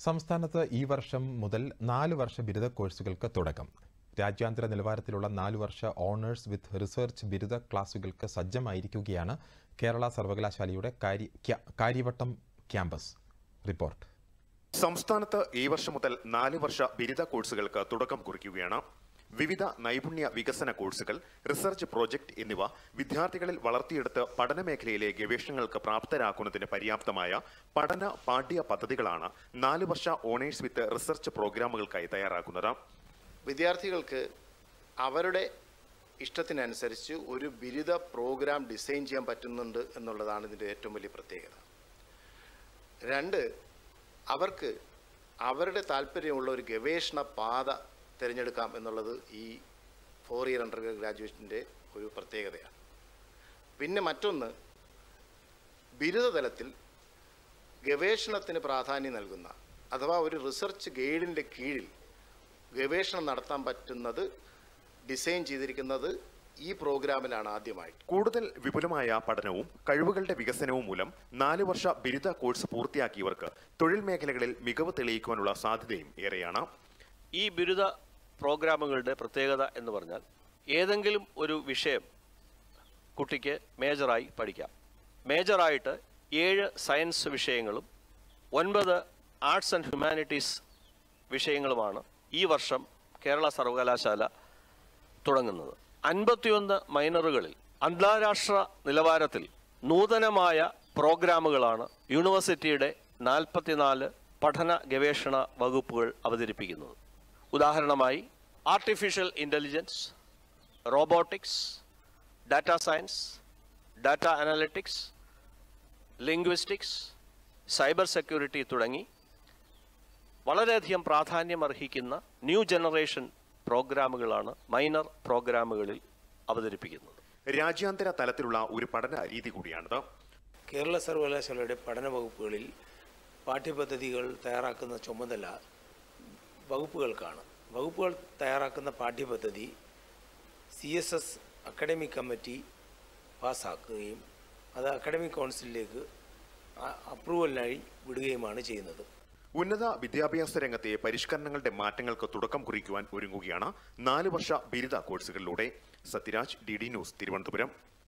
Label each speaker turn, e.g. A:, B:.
A: സംസ്ഥാനത്ത് ഈ വർഷം മുതൽ 4 വർഷ ബിരുദ കോഴ്സുകൾക്ക് തുടക്കം. രാജ്യാന്തര നിലവാരത്തിലുള്ള 4 വർഷ ഓണേഴ്സ് വിത്ത് റിസർച്ച് ബിരുദ ക്ലാസുകൾക്ക് സജ്ജമായിരിക്കുകയാണ് കേരള സർവകലാശാലയുടെ കാര്യവട്ടം ക്യാമ്പസ്. റിപ്പോർട്ട്.
B: സംസ്ഥാനത്ത് ഈ വർഷം മുതൽ 4 വർഷ ബിരുദ കോഴ്സുകൾക്ക് തുടക്കം കുറിക്കുകയാണ്. വിവിധ നൈപുണ്യ വികസന കോഴ്സുകൾ, റിസർച്ച് പ്രോജക്ട് എന്നിവ വിദ്യാർത്ഥികളിൽ വളർത്തിയെടുത്ത് പഠനമേഖലയിലെ ഗവേഷണങ്ങൾക്ക് പ്രാപ്തരാക്കുന്നതിന് പര്യാപ്തമായ പഠന പാഠ്യ പദ്ധതികളാണ് 4 വർഷ ഓണേഴ്സ് വിത്ത് റിസർച്ച് പ്രോഗ്രാമുകൾക്കായി തയ്യാറാക്കുന്നത്.
C: വിദ്യാർത്ഥികൾക്ക് അവരുടെ ഇഷ്ടത്തിനനുസരിച്ച് ഒരു ബിരുദ പ്രോഗ്രാം ഡിസൈൻ ചെയ്യാൻ പറ്റുന്നുണ്ട് എന്നുള്ളതാണ് ഇതിൻ്റെ ഏറ്റവും വലിയ പ്രത്യേകത. 2, അവർക്ക് അവരുടെ താല്പര്യമുള്ള ഒരു ഗവേഷണ പാത തിരഞ്ഞെടുക്കാം എന്നുള്ളത് ഈ 4 ഇയർ അണ്ടർ ഗ്രാജുവേഷൻ്റെ ഒരു പ്രത്യേകതയാണ്. പിന്നെ മറ്റൊന്ന്, ബിരുദതലത്തിൽ ഗവേഷണത്തിന് പ്രാധാന്യം നൽകുന്ന അഥവാ ഒരു റിസർച്ച് ഗൈഡിൻ്റെ കീഴിൽ ഗവേഷണം നടത്താൻ പറ്റുന്നത് ഡിസൈൻ ചെയ്തിരിക്കുന്നത് ഈ പ്രോഗ്രാമിലാണ് ആദ്യമായിട്ട്.
B: കൂടുതൽ വിപുലമായ പഠനവും കഴിവുകളുടെ വികസനവും മൂലം 4 വർഷ ബിരുദ കോഴ്സ് പൂർത്തിയാക്കിയവർക്ക് തൊഴിൽ മേഖലകളിൽ മികവ് തെളിയിക്കുവാനുള്ള സാധ്യതയും ഏറെയാണ്.
D: ഈ ബിരുദ പ്രോഗ്രാമുകളുടെ പ്രത്യേകത എന്ന് പറഞ്ഞാൽ ഏതെങ്കിലും ഒരു വിഷയം കുട്ടിക്ക് മേജറായി പഠിക്കാം. മേജറായിട്ട് 7 സയൻസ് വിഷയങ്ങളും 9 ആർട്സ് ആൻഡ് ഹ്യൂമാനിറ്റീസ് വിഷയങ്ങളുമാണ് ഈ വർഷം കേരള സർവകലാശാല തുടങ്ങുന്നത്. 51 മൈനറുകളിൽ അന്താരാഷ്ട്ര നിലവാരത്തിൽ നൂതനമായ പ്രോഗ്രാമുകളാണ് യൂണിവേഴ്സിറ്റിയുടെ 44 പഠന ഗവേഷണ വകുപ്പുകൾ അവതരിപ്പിക്കുന്നത്. ഉദാഹരണമായി artificial intelligence, robotics, data science, data analytics, linguistics, cyber security തുടങ്ങി വളരെയധികം പ്രാധാന്യമർഹിക്കുന്ന ന്യൂ ജനറേഷൻ പ്രോഗ്രാമുകളാണ് മൈനർ പ്രോഗ്രാമുകളിൽ അവതരിപ്പിക്കുന്നത്.
B: രാജ്യാന്തര തലത്തിലുള്ള ഒരു പഠന രീതി കൂടിയാണിത്.
E: കേരള സർവകലാശാലയുടെ പഠന വകുപ്പുകളിൽ പാഠ്യപദ്ധതികൾ തയ്യാറാക്കുന്ന ചുമതല വകുപ്പുകൾക്കാണ്. വകുപ്പുകൾ തയ്യാറാക്കുന്ന പാഠ്യപദ്ധതി CSS അക്കാഡമിക് കമ്മിറ്റി പാസ്സാക്കുകയും അത് അക്കാഡമിക് കൗൺസിലിലേക്ക് അപ്രൂവലിനായി വിടുകയുമാണ് ചെയ്യുന്നത്.
B: ഉന്നത വിദ്യാഭ്യാസ രംഗത്തെ പരിഷ്കരണങ്ങളുടെ മാറ്റങ്ങൾക്ക് തുടക്കം കുറിക്കുവാൻ ഒരുങ്ങുകയാണ് 4 വർഷ ബിരുദ കോഴ്സുകളിലൂടെ. Sathyaraj, DD news, Thiruvananthapuram.